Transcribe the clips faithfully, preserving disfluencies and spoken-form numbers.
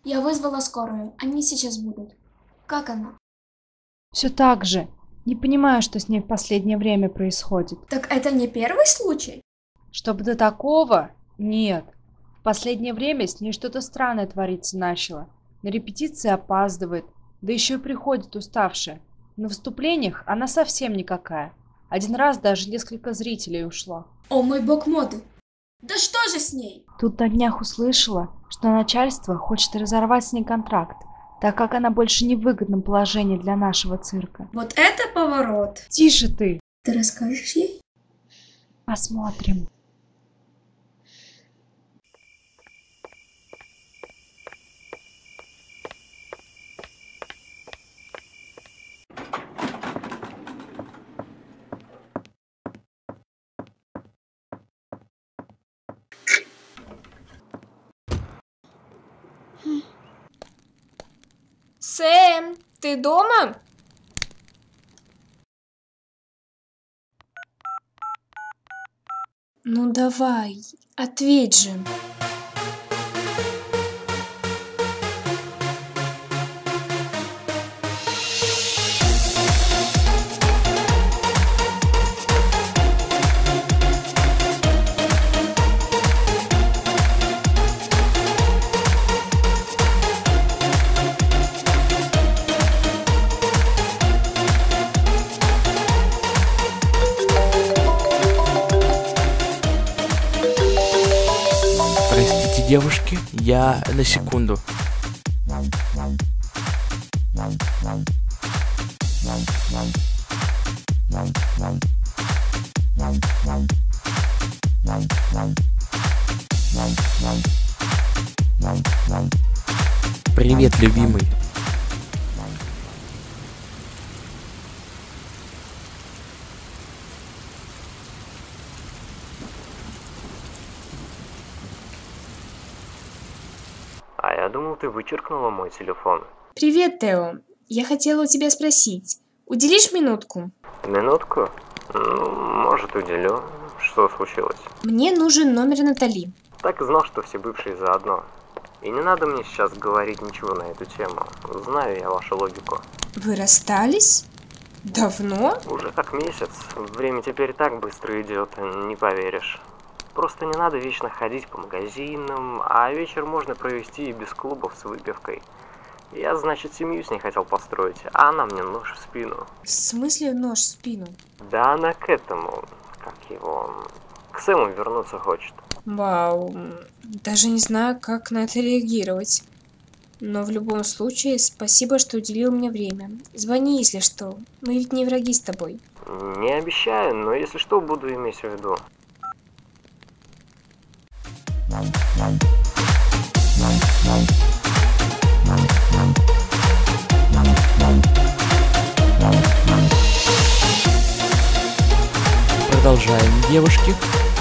Я вызвала скорую. Они сейчас будут. Как она? Все так же. Не понимаю, что с ней в последнее время происходит. Так это не первый случай? Чтобы до такого? Нет. В последнее время с ней что-то странное твориться начало. На репетиции опаздывает, да еще и приходит уставшая. На выступлениях она совсем никакая. Один раз даже несколько зрителей ушло. О мой бог моды! Да что же с ней? Тут на днях услышала, что начальство хочет разорвать с ней контракт, так как она больше не в выгодном положении для нашего цирка. Вот это поворот! Тише ты! Ты расскажешь ей? Посмотрим. Сэм, ты дома? Ну давай, ответь же. Простите, девушки, я на секунду. Привет, любимый. А я думал, ты вычеркнула мой телефон. Привет, Тео. Я хотела у тебя спросить. Уделишь минутку? Минутку? Ну, может, уделю. Что случилось? Мне нужен номер Натали. Так и знал, что все бывшие заодно. И не надо мне сейчас говорить ничего на эту тему. Знаю я вашу логику. Вы расстались? Давно? Уже как месяц. Время теперь так быстро идет, не поверишь. Просто не надо вечно ходить по магазинам, а вечер можно провести и без клубов с выпивкой. Я, значит, семью с ней хотел построить, а она мне нож в спину. В смысле нож в спину? Да она к этому, как его, к Сэму вернуться хочет. Вау, даже не знаю, как на это реагировать. Но в любом случае, спасибо, что уделил мне время. Звони, если что. Мы ведь не враги с тобой. Не обещаю, но если что, буду иметь в виду. Продолжаем, девушки.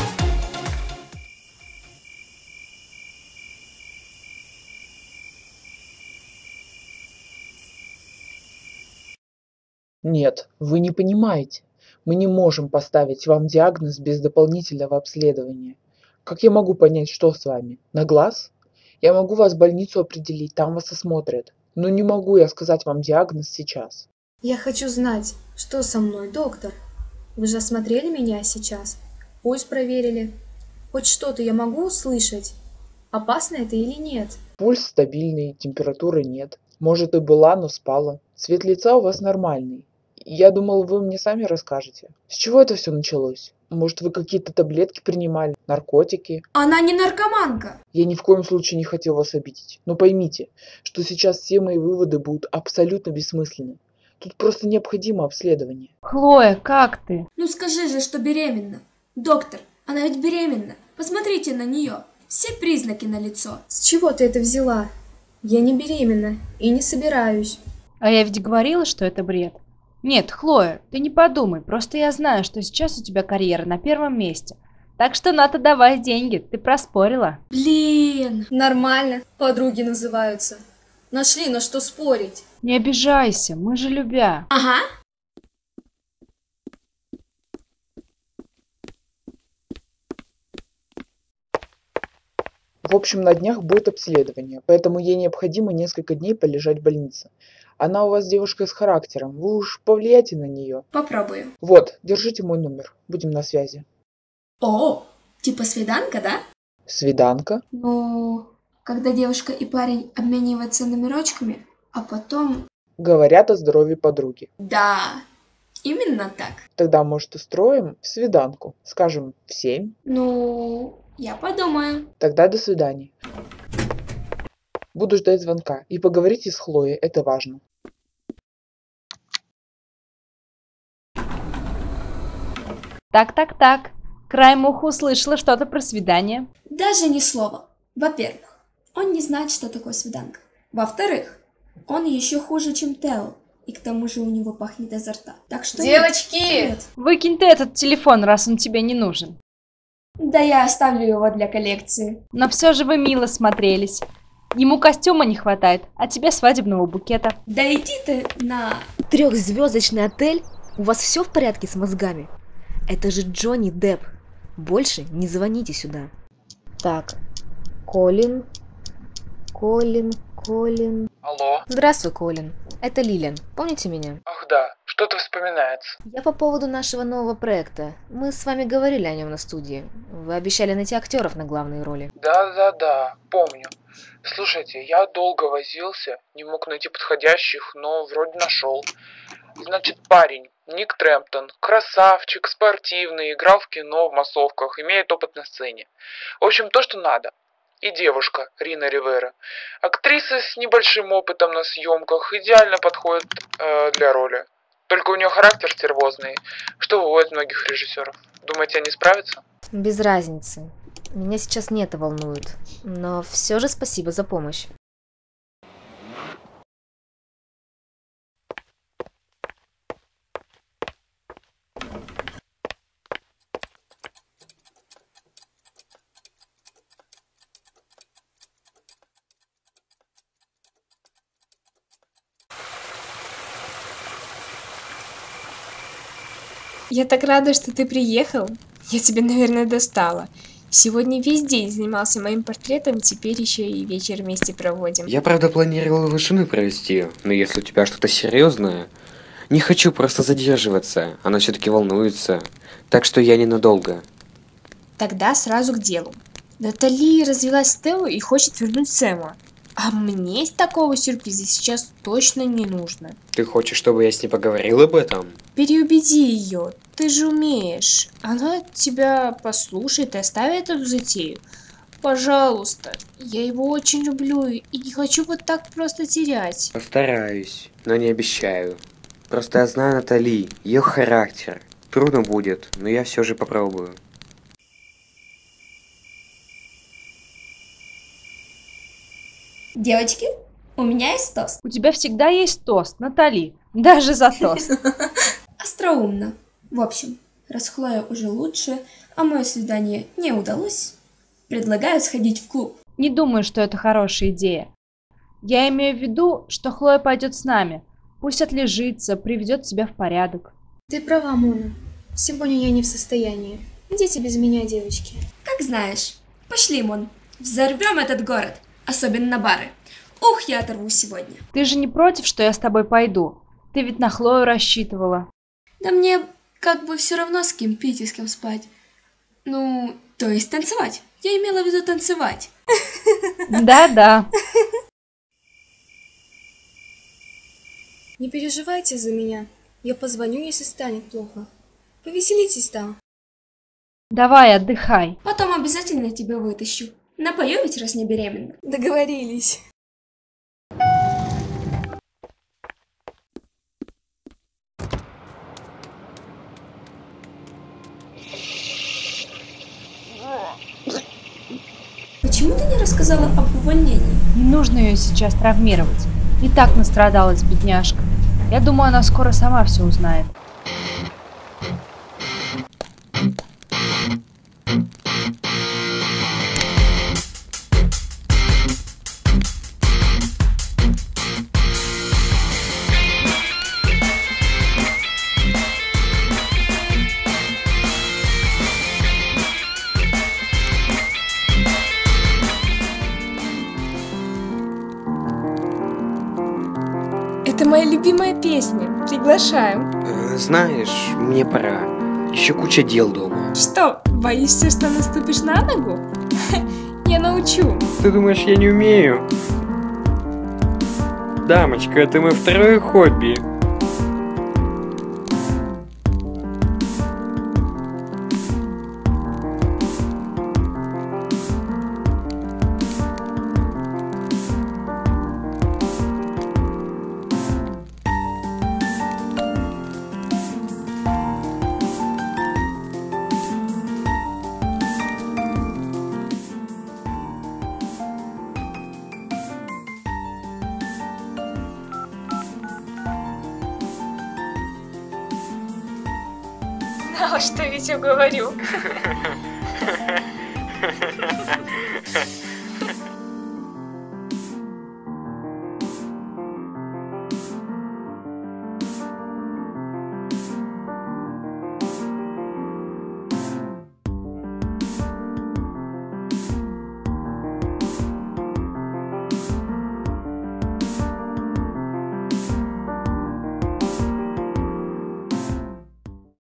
Нет, вы не понимаете. Мы не можем поставить вам диагноз без дополнительного обследования. Как я могу понять, что с вами? На глаз? Я могу вас в больницу определить, там вас осмотрят. Но не могу я сказать вам диагноз сейчас. Я хочу знать, что со мной, доктор. Вы же осмотрели меня сейчас? Пульс проверили? Хоть что-то я могу услышать? Опасно это или нет? Пульс стабильный, температуры нет. Может и была, но спала. Цвет лица у вас нормальный. Я думал, вы мне сами расскажете. С чего это все началось? Может, вы какие-то таблетки принимали, наркотики? Она не наркоманка! Я ни в коем случае не хотел вас обидеть. Но поймите, что сейчас все мои выводы будут абсолютно бессмысленны. Тут просто необходимо обследование. Хлоя, как ты? Ну скажи же, что беременна. Доктор, она ведь беременна. Посмотрите на нее. Все признаки налицо. С чего ты это взяла? Я не беременна и не собираюсь. А я ведь говорила, что это бред. Нет, Хлоя, ты не подумай, просто я знаю, что сейчас у тебя карьера на первом месте. Так что надо давать деньги, ты проспорила. Блин, нормально, подруги называются. Нашли на что спорить. Не обижайся, мы же любя. Ага. В общем, на днях будет обследование, поэтому ей необходимо несколько дней полежать в больнице. Она у вас девушка с характером, вы уж повлияйте на нее. Попробую. Вот, держите мой номер, будем на связи. О, типа свиданка, да? Свиданка? Ну, когда девушка и парень обмениваются номерочками, а потом... Говорят о здоровье подруги. Да, именно так. Тогда, может, устроим свиданку, скажем, в семь? Ну, я подумаю. Тогда до свидания. Буду ждать звонка. И поговорите с Хлоей, это важно. Так-так-так. Краем уха услышала что-то про свидание. Даже ни слова. Во-первых, он не знает, что такое свиданка. Во-вторых, он еще хуже, чем Тео. И к тому же у него пахнет изо рта. Так что... Девочки! Нет. Выкинь ты этот телефон, раз он тебе не нужен. Да я оставлю его для коллекции. Но все же вы мило смотрелись. Ему костюма не хватает, а тебе свадебного букета. Да иди ты на... Трехзвездочный отель? У вас все в порядке с мозгами? Это же Джонни Депп. Больше не звоните сюда. Так, Колин, Колин, Колин... Алло? Здравствуй, Колин. Это Лилиан. Помните меня? Ах да, что-то вспоминается. Я по поводу нашего нового проекта. Мы с вами говорили о нем на студии. Вы обещали найти актеров на главные роли. Да-да-да, помню. Слушайте, я долго возился, не мог найти подходящих, но вроде нашел. Значит, парень, Ник Трэмптон, красавчик, спортивный, играл в кино, в массовках, имеет опыт на сцене. В общем, то, что надо. И девушка, Рина Ривера. Актриса с небольшим опытом на съемках, идеально подходит э, для роли. Только у нее характер стервозный, что выводит многих режиссеров. Думаете, они справятся? Без разницы. Меня сейчас не это волнует. Но все же спасибо за помощь. Я так рада, что ты приехал. Я тебя, наверное, достала. Сегодня весь день занимался моим портретом, теперь еще и вечер вместе проводим. Я, правда, планировал его жены провести, но если у тебя что-то серьезное, не хочу просто задерживаться, она все-таки волнуется, так что я ненадолго. Тогда сразу к делу. Натали развелась с Тео и хочет вернуть Сэма. А мне такого сюрприза сейчас точно не нужно. Ты хочешь, чтобы я с ней поговорил об этом? Переубеди ее, ты же умеешь. Она тебя послушает и оставит эту затею. Пожалуйста, я его очень люблю и не хочу вот так просто терять. Постараюсь, но не обещаю. Просто я знаю Натали, ее характер. Трудно будет, но я все же попробую. Девочки, у меня есть тост. У тебя всегда есть тост, Натали. Даже за тост. Остроумно. В общем, раз Хлоя уже лучше, а мое свидание не удалось, предлагаю сходить в клуб. Не думаю, что это хорошая идея. Я имею в виду, что Хлоя пойдет с нами. Пусть отлежится, приведет себя в порядок. Ты права, Мона. Сегодня я не в состоянии. Идите без меня, девочки. Как знаешь. Пошли, Мон. Взорвем этот город. Особенно бары. Ух, я оторву сегодня. Ты же не против, что я с тобой пойду? Ты ведь на Хлою рассчитывала. Да мне как бы все равно, с кем пить и с кем спать. Ну, то есть танцевать. Я имела в виду танцевать. Да-да. Не переживайте за меня. Я позвоню, если станет плохо. Повеселитесь там. Давай, отдыхай. Потом обязательно тебя вытащу. Напою ведь, раз не беременна. Договорились. Почему ты не рассказала об увольнении? Не нужно ее сейчас травмировать. И так настрадалась бедняжка. Я думаю, она скоро сама все узнает. любимая песня. Приглашаем. Э, знаешь, мне пора. Еще куча дел дома. Что, боишься, что наступишь на ногу? Я научу. Ты думаешь, я не умею? Дамочка, это мое второе хобби. Знала, что ведь уговорю.